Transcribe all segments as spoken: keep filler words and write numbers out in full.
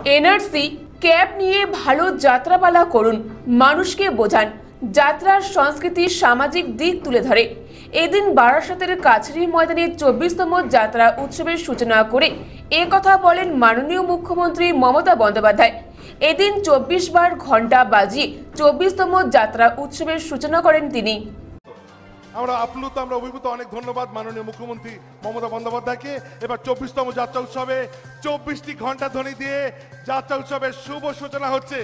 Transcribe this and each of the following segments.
NRC cab নিয়ে ভালো যাত্রাপালা করুন, মানুষকে বোঝান, যাত্রার সংস্কৃতি সামাজিক দিক তুলে ধরে। এদিন বারাসাতের কাছারি ময়দানে চব্বিশতম যাত্রা উৎসবের সূচনা করে এ কথা বলেন মাননীয় মুখ্যমন্ত্রী মমতা বন্দ্যোপাধ্যায়। এদিন চব্বিশ বার ঘন্টা বাজিয়ে চব্বিশতম যাত্রা উৎসবের সূচনা করেন তিনি। আমরা আপ্লুত, আমরা অভিভূত। অনেক ধন্যবাদ মাননীয় মুখ্যমন্ত্রী মমতা বন্দ্যোপাধ্যায়কে। এবার চব্বিশতম যাত্রা উৎসবে চব্বিশটি ঘন্টা ধ্বনি দিয়ে যাত্রা উৎসবের শুভ সূচনা হচ্ছে।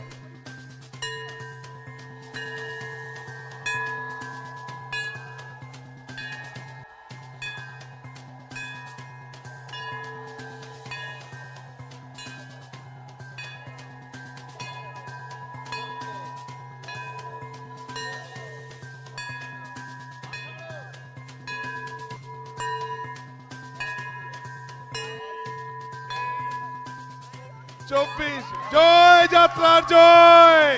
চব্বিশ জয় যাত্রার জয়।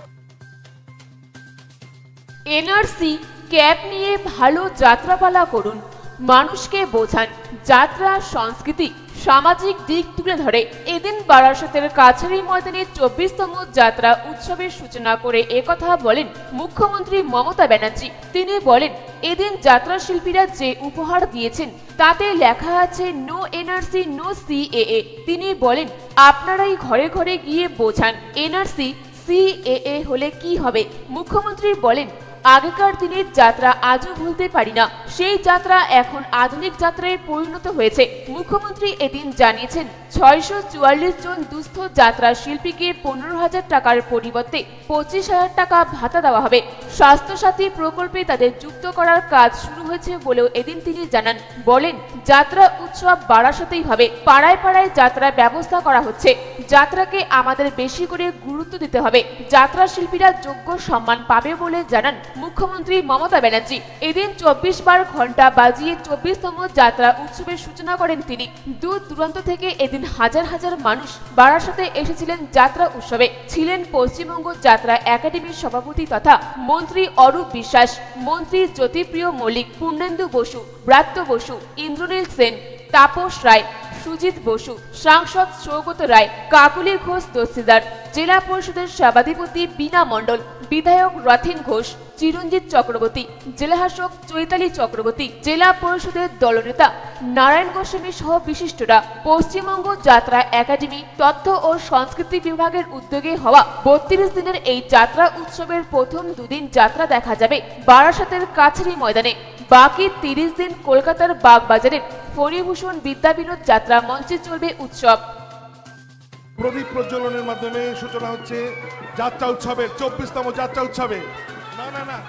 এনআরসি ক্যাব নিয়ে ভালো যাত্রাপালা করুন, মানুষকে বোঝান, যাত্রা সংস্কৃতি সামাজিক দিক তুলে ধরে। এদিন বারাসাতের কাছারি ময়দানে চব্বিশতম যাত্রা উৎসবের সূচনা করে একথা বলেন মুখ্যমন্ত্রী মমতা ব্যানার্জি। তিনি বলেন, এদিন যাত্রা শিল্পীরা যে উপহার দিয়েছেন তাতে লেখা আছে নো এনআরসি নো সিএএ। তিনি বলেন, আপনারাই ঘরে ঘরে গিয়ে বোঝান এনআরসি সিএএ হলে কি হবে। মুখ্যমন্ত্রী বলেন, আগেকার দিনের যাত্রা আজও ভুলতে পারি না, সেই যাত্রা এখন আধুনিক যাত্রায় পরিণত হয়েছে। মুখ্যমন্ত্রী এদিন জানিয়েছেন, ছয়শো চুয়াল্লিশ জন দুস্থ যাত্রা শিল্পীকে পনেরো হাজার টাকার পরিবর্তে পঁচিশ হাজার টাকা ভাতা দেওয়া হবে। স্বাস্থ্যসাথী প্রকল্পে তাদের যুক্ত করার কাজ শুরু হয়েছে বলেও এদিন তিনি জানান। বলেন, যাত্রা উৎসব বারাসাতেই হবে, পাড়ায় পাড়ায় যাত্রা ব্যবস্থা করা হচ্ছে। যাত্রাকে আমাদের বেশি করে গুরুত্ব দিতে হবে, যাত্রা শিল্পীরা যোগ্য সম্মান পাবে বলে জানান মুখ্যমন্ত্রী মমতা ব্যানার্জি। এদিন চব্বিশ বার ঘন্টা বাজিয়ে চব্বিশতম যাত্রা উৎসবের সূচনা করেন তিনি। দূর দূরান্ত থেকে এদিন হাজার হাজার মানুষ বারাসাতে এসেছিলেন যাত্রা উৎসবে। ছিলেন পশ্চিমবঙ্গ যাত্রা একাডেমির সভাপতি তথা মন্ত্রী অরূপ বিশ্বাস, মন্ত্রী জ্যোতিপ্রিয় মল্লিক, পূর্ণেন্দু বসু, ব্রাত্য বসু, ইন্দ্রনীল সেন, তাপস রায়, সুজিত বসু, সাংসদ সৌগত রায়, কাকুলি ঘোষ দস্তিদার, জেলা পরিষদের সভাধিপতি বীণা মণ্ডল, বিধায়ক রথিন ঘোষ, চিরঞ্জিত চক্রবর্তী, জেলাশাসক চৈতালি চক্রবর্তী, জেলা পরিষদের দলনেতা নারায়ণ গোস্বামী সহ বিশিষ্টরা। পশ্চিমবঙ্গ যাত্রা একাডেমি তথ্য ও সংস্কৃতি বিভাগের উদ্যোগে হওয়া বত্রিশ দিনের এই যাত্রা উৎসবের প্রথম দুদিন যাত্রা দেখা যাবে বারাসাতের কাছারি ময়দানে। বাকি তিরিশ দিন কলকাতার বাগবাজারের ফণীভূষণ বিদ্যাবিনোদ যাত্রা মঞ্চে চলবে উৎসব। প্রদীপ প্রজ্বলনের মাধ্যমে সূচনা হচ্ছে যাত্রা উৎসবের চব্বিশতম যাত্রা উৎসবে। না না না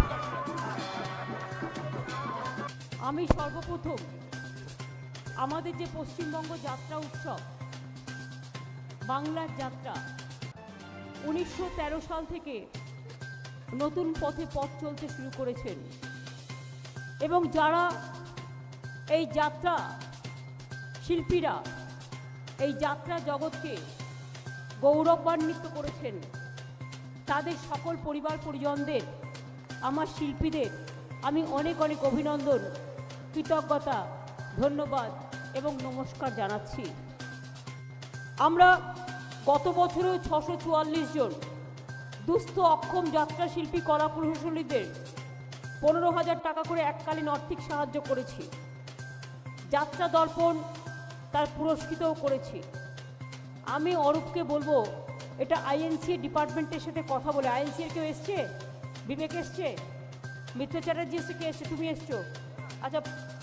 আমি সর্বপ্রথম আমাদের যে পশ্চিমবঙ্গ যাত্রা উৎসব, বাংলার যাত্রা, উনিশশো তেরো সাল থেকে নতুন পথে পথ চলতে শুরু করেছেন এবং যারা এই যাত্রা শিল্পীরা এই যাত্রা জগৎকে গৌরবান্বিত করেছেন, তাদের সকল পরিবার পরিজনদের, আমার শিল্পীদের আমি অনেক অনেক অভিনন্দন, কৃতজ্ঞতা, ধন্যবাদ এবং নমস্কার জানাচ্ছি। আমরা গত বছরেও ছশো চুয়াল্লিশ জন দুস্থ অক্ষম যাত্রা শিল্পী কলা প্রকৌশলীদের পনেরো হাজার টাকা করে এককালীন আর্থিক সাহায্য করেছি। যাত্রা দর্পণ তার পুরস্কৃতও করেছি। আমি অরূপকে বলবো, এটা আইএনসি ডিপার্টমেন্টের সাথে কথা বলে, আইএনসি এর কেউ এসছে? বিবেক এসছে, মিত্র চ্যাটার্জি এসছে, কে এসছে? তুমি এসছো? আচ্ছা,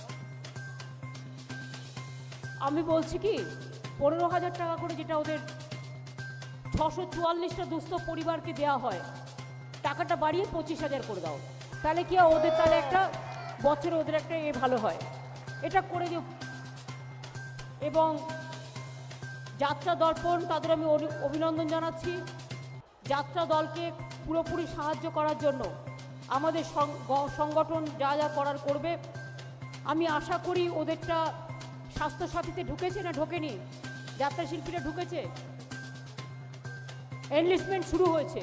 আমি বলছি কি, পনেরো হাজার টাকা করে যেটা ওদের ছশো চুয়াল্লিশটা দুস্থ পরিবারকে দেওয়া হয়, টাকাটা বাড়িয়ে পঁচিশ হাজার করে দাও, তাহলে কি ওদের তাহলে একটা বছরে ওদের একটা এ ভালো হয়। এটা করে দিও। এবং যাত্রা দর্পণ তাদের আমি অভিনন্দন জানাচ্ছি। যাত্রা দলকে পুরোপুরি সাহায্য করার জন্য আমাদের সংগঠন যা যা করার করবে। আমি আশা করি ওদেরটা স্বাস্থ্যসাথীতে ঢুকেছে না ঢোকেনি? যাত্রা শিল্পীরা ঢুকেছে, এনলিস্টমেন্ট শুরু হয়েছে।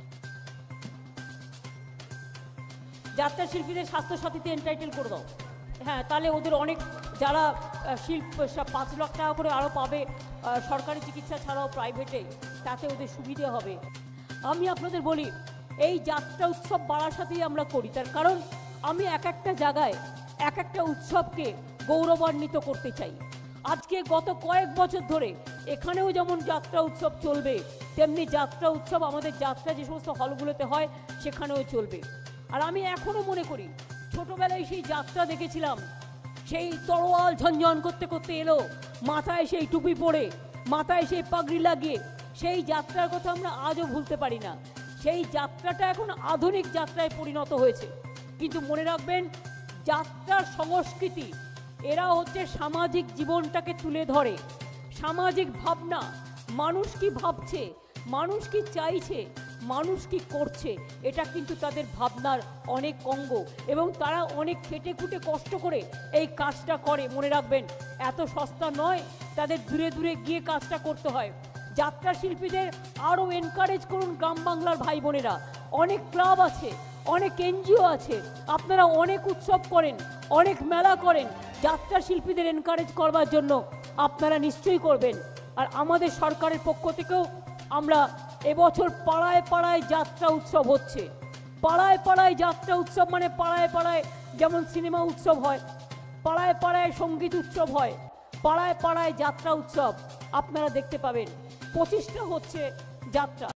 যাত্রা শিল্পীদের স্বাস্থ্যসাথীতে এন্টাইটেল করে দাও। হ্যাঁ, তাহলে ওদের অনেক যারা আহ, শিল্প সব পাঁচ লাখ টাকা করে আরও পাবে আহ, সরকারি চিকিৎসা ছাড়াও প্রাইভেটে, তাতে ওদের সুবিধে হবে। আমি আপনাদের বলি, এই যাত্রা উৎসব বারাসাতেই আমরা করি, তার কারণ আমি এক একটা জায়গায় এক একটা উৎসবকে গৌরবান্বিত করতে চাই। আজকে গত কয়েক বছর ধরে এখানেও যেমন যাত্রা উৎসব চলবে, তেমনি যাত্রা উৎসব আমাদের যাত্রা যে সমস্ত হলগুলোতে হয় সেখানেও চলবে। আর আমি এখনও মনে করি, ছোটবেলায় সেই যাত্রা দেখেছিলাম, সেই তরোয়াল ঝনঝন করতে করতে এলো, মাথায় সেই টুপি পরে, মাথায় সেই পাগড়ি লাগিয়ে, সেই যাত্রার কথা আমরা আজও ভুলতে পারি না। সেই যাত্রাটা এখন আধুনিক যাত্রায় পরিণত হয়েছে। কিন্তু মনে রাখবেন, যাত্রার সংস্কৃতি, এরা হচ্ছে সামাজিক জীবনটাকে তুলে ধরে, সামাজিক ভাবনা, মানুষ কি ভাবছে, মানুষ কি চাইছে, মানুষ কি করছে, এটা কিন্তু তাদের ভাবনার অনেক অঙ্গ, এবং তারা অনেক খেটে খুঁটে কষ্ট করে এই কাজটা করে। মনে রাখবেন, এত সস্তা নয়, তাদের দূরে দূরে গিয়ে কাজটা করতে হয়। যাত্রা শিল্পীদের আরও এনকারেজ করুন গ্রাম বাংলার ভাই বোনেরা। অনেক ক্লাব আছে, অনেক এনজিও আছে, আপনারা অনেক উৎসব করেন, অনেক মেলা করেন, যাত্রা শিল্পীদের এনকারেজ করবার জন্য আপনারা নিশ্চয়ই করবেন। আর আমাদের সরকারের পক্ষ থেকেও আমরা এবছর পাড়ায় পাড়ায় যাত্রা উৎসব হচ্ছে। পাড়ায় পাড়ায় যাত্রা উৎসব মানে পাড়ায় পাড়ায় যেমন সিনেমা উৎসব হয়, পাড়ায় পাড়ায় সঙ্গীত উৎসব হয়, পাড়ায় পাড়ায় যাত্রা উৎসব আপনারা দেখতে পাবেন। পঁচিশটা হচ্ছে যাত্রা।